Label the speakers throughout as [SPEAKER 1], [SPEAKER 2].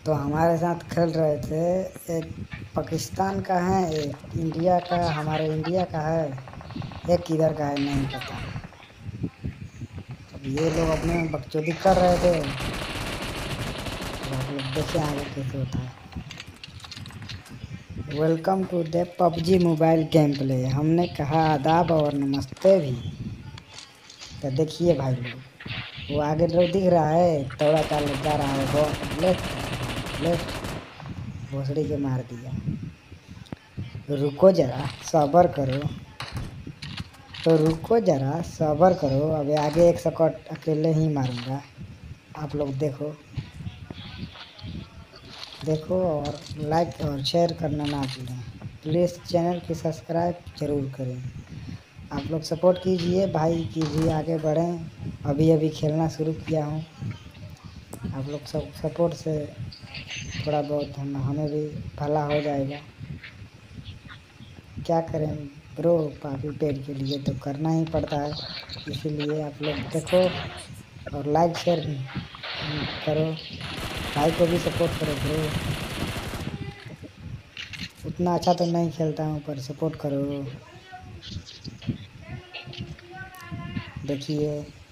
[SPEAKER 1] तो हमारे साथ खेल रहे थे। एक पाकिस्तान का है, एक इंडिया का, हमारे इंडिया का है, एक किधर का है नहीं पता। अब ये लोग अपने में बकचोदी कर रहे थे। अब आप लोग देखें आगे कैसे होता है। Welcome to the PUBG mobile game play. हमने कहा आदाब और नमस्ते भी। तो देखिए भाई लोग, वो आगे लोग दिख रहा है, तोड़ा चाल जा रहा है, लेफ्ट लेफ्ट भोसड़ी के मार दिया। रुको जरा सब्र करो, तो रुको जरा सब्र करो। अभी आगे एक शॉट अकेले ही मारूंगा। आप लोग देखो देखो और लाइक और शेयर करना ना भूलें। प्लीज़ चैनल की सब्सक्राइब जरूर करें। आप लोग सपोर्ट कीजिए भाई, कीजिए, आगे बढ़ें। अभी अभी खेलना शुरू किया हूँ। आप लोग सब सपोर्ट से थोड़ा बहुत हमें भी भला हो जाएगा। क्या करें ब्रो, पापी पेड़ के लिए तो करना ही पड़ता है। इसीलिए आप लोग देखो और लाइक शेयर करो। भाई को भी सपोर्ट करो ब्रो। उतना अच्छा तो नहीं खेलता हूँ पर सपोर्ट करो। देखिए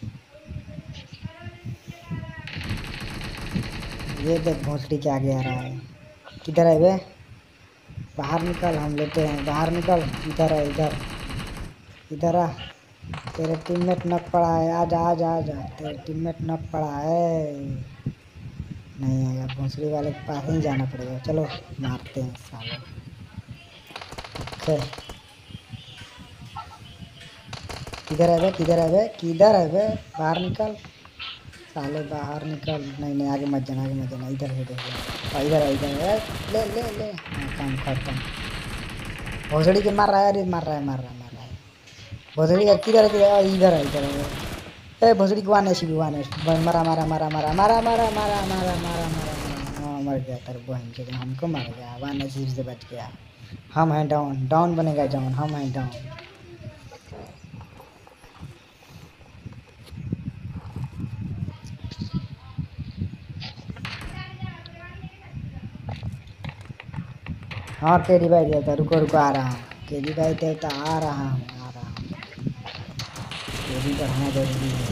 [SPEAKER 1] ये देख भोसड़ी के आगे आ रहा है। किधर है बे? बाहर निकल, हम लेते हैं। बाहर निकल, इधर है, इधर इधर आ। तेरे टीममेट नक पड़ा है, आजा आजा आजा। तेरे टीममेट नक पड़ा है। नहीं आएगा, भोसड़ी वाले के पास ही जाना पड़ेगा। चलो मारते हैं सालों। किधर है बे? किधर है बे? किधर है बे? बाहर निकल साले, बाहर निकल। नहीं नहीं, आगे मत जाना, आगे मत जाना। इधर से देखो, इधर है, इधर है। ले ले ले, हाँ, काम खत्म। भोसड़ी के मार रहा है, अरे मार रहा है, मार रहा है, मार रहा है। भोसड़ी का किधर किधर? इधर है, इधर है। ए भोसड़ी को वाने सी वाने मारा मारा मारा मारा मारा मारा मारा मारा मारा मारा। मर गया तेरे बहन के, हमको मार गया। वाने सी से बच गया। हम हैं डाउन, डाउन बनेगा डाउन, हम हैं डाउन। हाँ केडी भाई देवता, रुको रुको, आ रहा हूँ। केडी भाई देवता आ रहा हूँ, आ रहा हूँ। केडी बढ़ना जरूरी है।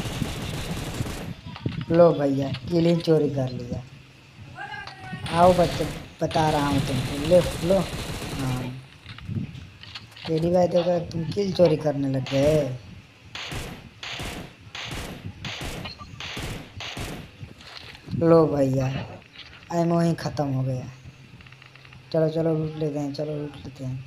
[SPEAKER 1] लो भैया, किलिंग चोरी कर लिया। आओ बच्चे, बता रहा हूँ तुमको। ले लो। हाँ केडी भाई देवता, तुम किल चोरी करने लग गए। लो भैया, एमओ ही ख़त्म हो गया। चलो चलो लूट लेते हैं, चलो लूट लेते हैं।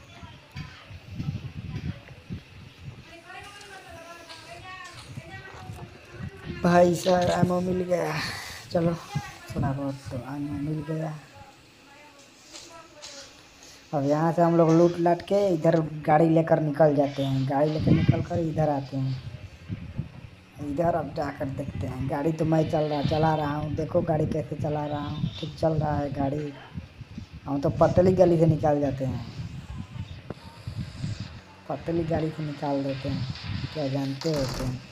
[SPEAKER 1] भाई सर एमओ मिल गया। चलो थोड़ा बहुत तो एमओ मिल गया। अब यहाँ से हम लोग लूट लाट के इधर गाड़ी लेकर निकल जाते हैं। गाड़ी लेकर निकल कर इधर आते हैं। इधर अब जाकर देखते हैं। गाड़ी तो मैं चला रहा हूँ। देखो गाड़ी कैसे चला रहा हूँ, ठीक चल रहा है गाड़ी। हम तो पतली गली से निकाल जाते हैं, पतली गाड़ी से निकाल देते हैं, क्या जानते होते हैं।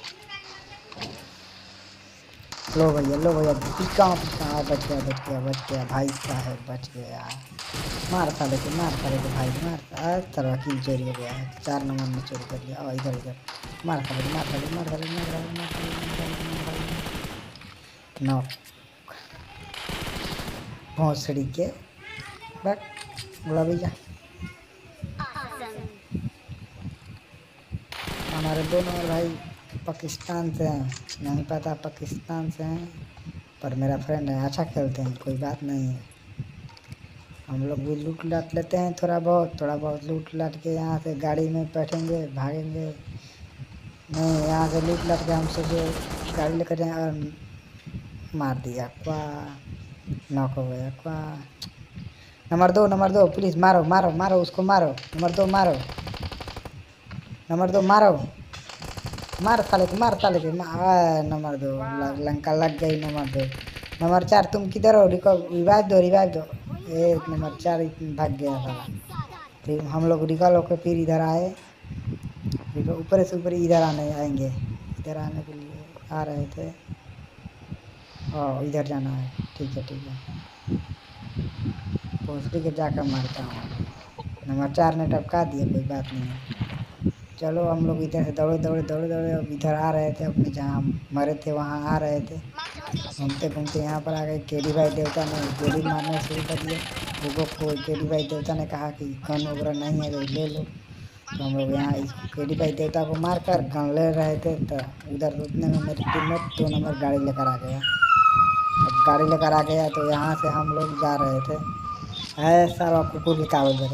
[SPEAKER 1] लो भैया, लो भैया, कहाँ बच गया, बच गया, बच गया भाई साहब, बच गया। मार साले के, मार साले के भाई, मार। तरह की चोरी हो गया है, 4 नंबर में चोरी कर लिया। और इधर इधर मार साले के, मार साले, मार साले, मार साले, मार साले। नौ भोसड़ी के बट बोला भैया। हमारे दोनों भाई पाकिस्तान से हैं, नहीं पता पाकिस्तान से हैं, पर मेरा फ्रेंड है, अच्छा खेलते हैं, कोई बात नहीं है। हम लोग भी लूट लाट लेते हैं, थोड़ा बहुत लूट लाट के यहाँ से गाड़ी में बैठेंगे, भागेंगे। नहीं, यहाँ से लूट लाट के हम सोचे गाड़ी लेकर जाएँ और मार दिया। क्वा नॉक हो गया। क्वा नंबर 2 प्लीज़ मारो मारो मारो, उसको मारो। नंबर 2 मारो, नंबर 2 मारो, मार साले के, मार साले के। नंबर 2 लंका लग गई। नंबर 4 तुम किधर हो? रिवाइव दो, रिवाइव दो। एक नंबर 4 भाग गया साला। फिर हम लोग रिकॉल होकर फिर इधर आए। ऊपर से ऊपर इधर आएंगे, इधर आने के लिए आ रहे थे। हाँ इधर जाना है, ठीक है ठीक है। भोसड़ी के जाकर मारता हूँ अभी। नंबर 4 ने टपका दिया, कोई बात नहीं है। चलो हम लोग इधर से दौड़े दौड़े दौड़े दौड़े अब इधर आ रहे थे, अपने जहाँ मरे थे वहाँ आ रहे थे। घूमते घूमते यहाँ पर आ गए। केडी भाई देवता ने गोली मारना शुरू कर दिया। वो केडी भाई देवता ने कहा कि गन वगैरह नहीं है तो ले लो। तो हम लोग यहाँ इसको केडी भाई देवता को मार कर गन ले रहे थे, तो उधर उतने में मेरे टीममेट 2 नंबर गाड़ी लेकर आ गया। अब गाड़ी लेकर आ गया तो यहाँ से हम लोग जा रहे थे। है सारा कुकुर की कावल मेरे।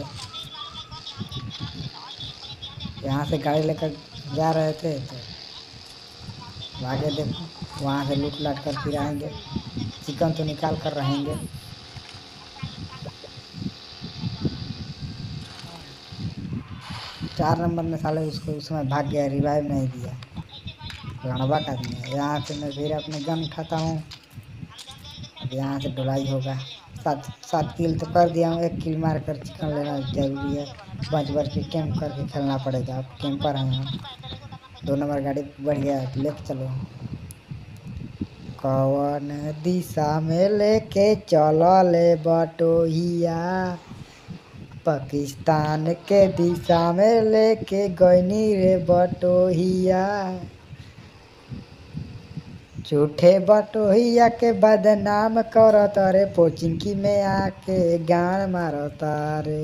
[SPEAKER 1] यहाँ से गाड़ी लेकर जा रहे थे तो आगे देखो, वहाँ से लूट लाट कर फिर आएंगे। चिकन तो निकाल कर रहेंगे। 4 नंबर में साले उसको उस समय भाग गया, रिवाइव नहीं दिया। लड़वा का आदमी है। यहाँ से मैं फिर अपने गन उठाता हूँ। अब यहाँ से ढुलाई होगा। 7 किल तो कर दिया हूँ। 1 किल मार कर चिकन लेना जरूरी है। बच के कैंप करके खेलना पड़ेगा। अब कैंपर हैं हम। 2 नंबर गाड़ी बढ़ गया, लेके चलो। कौन दिशा में लेके चलो ले बटोहिया, पाकिस्तान के दिशा में लेके गईनी रे बटोहिया। झूठे बटोहिया के बदनाम करो तारे, पोचिंकी में आके गान मारो तारे।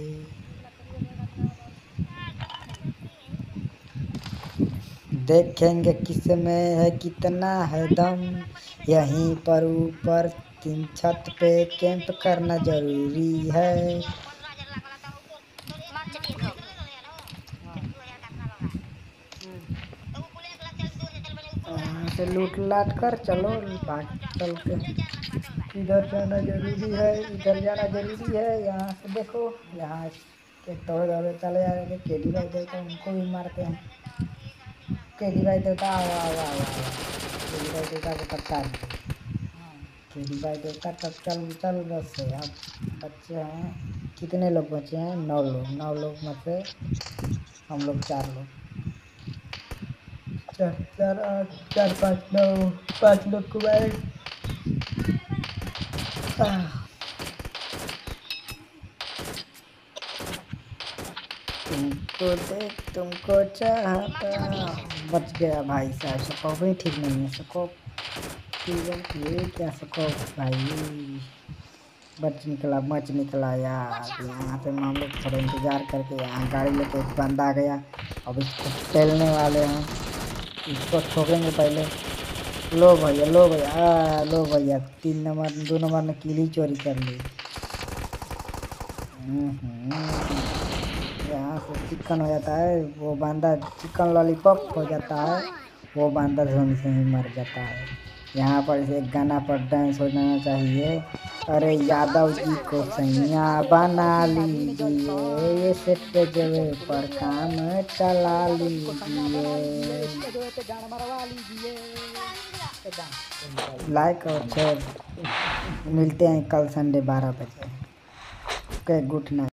[SPEAKER 1] देखेंगे किस में है कितना है दम, यहीं पर ऊपर 3 छत पे कैंप करना जरूरी है। से लूट लाट कर चलो, चल के इधर जाना जरूरी है, इधर जाना जरूरी है। यहाँ से देखो, यहाँ के दौड़े दौड़े चले जाएंगे। केडी भाई देवता उनको भी मारते हैं। केडी भाई देवता आओ आओ आओ आओ। केडी भाई देवता को टपका दिया। केडी भाई देवता तब चल बस से। अब बच्चे हैं, कितने लोग बचे हैं? 9 लोग। 9 लोग में से हम लोग 4 लोग। 4 8 4 5 9 5 लोग को मारे। तुमको देख तुमको चाहता। बच गया भाई साहब। स्कोप ही ठीक नहीं है। स्कोप ये क्या स्कोप भाई। मच निकला यार। यहाँ पे हम लोग थोड़ा इंतज़ार करके यहाँ गाड़ी लेके एक बंदा आ गया। अब इसको टेलने वाले हैं, इसको ठोकेंगे पहले। लो भैया लो भैया लो भैया। 3 नंबर 2 नंबर ने किल ही चोरी कर ली। यहाँ से चिकन हो जाता है। वो बंदा चिकन लॉलीपॉप हो जाता है। वो बंदा झुंड से ही मर जाता है। यहाँ पर एक गाना पर डांस हो जाना चाहिए। अरे यादव जी को सैया बना लीजिए, ये सेट जगह पर काम चला लीजिए। लाइक और शेयर। मिलते हैं कल संडे 12 बजे। Okay, good night.